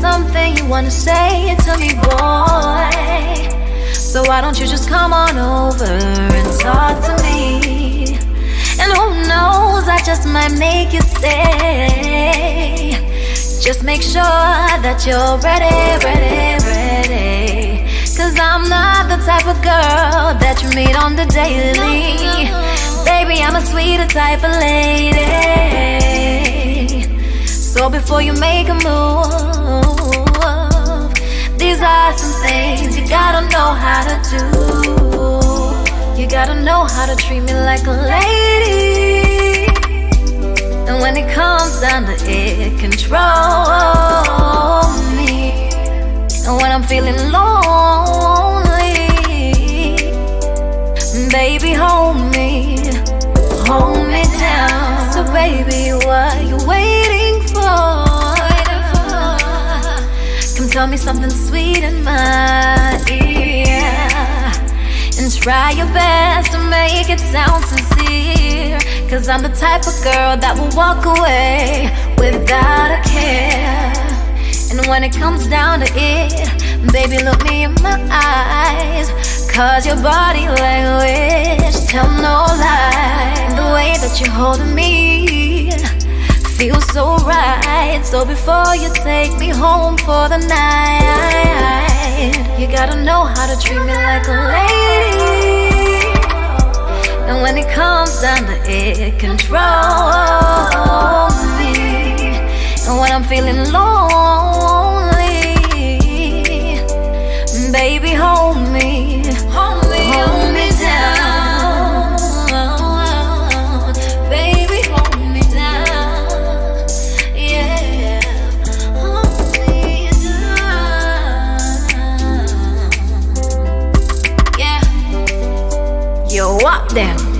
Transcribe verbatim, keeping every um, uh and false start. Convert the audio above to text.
something you wanna say to me, boy. So why don't you just come on over and talk to me? And who knows, I just might make you stay. Just make sure that you're ready, ready, ready. Cause I'm not the type of girl that you meet on the daily. Baby, I'm a sweeter type of lady. So before you make a move, these are some things you gotta know how to do. You gotta know how to treat me like a lady. And when it comes down to it, control me. And when I'm feeling lonely, baby, hold me, hold me down. So baby, what you waiting for? Come tell me something sweet in my ear, and try your best to make it sound sincere. Cause I'm the type of girl that will walk away without a care. And when it comes down to it, baby, look me in my eyes. Cause your body language tell no lie. The way that you're holding me feels so right. So before you take me home for the night, you gotta know how to treat me like a lady. And when it comes down to it, control me. And when I'm feeling lonely, baby, hold me, hold me, hold me down. Baby, hold me down. Yeah, hold me down. Yeah. Yo, what then?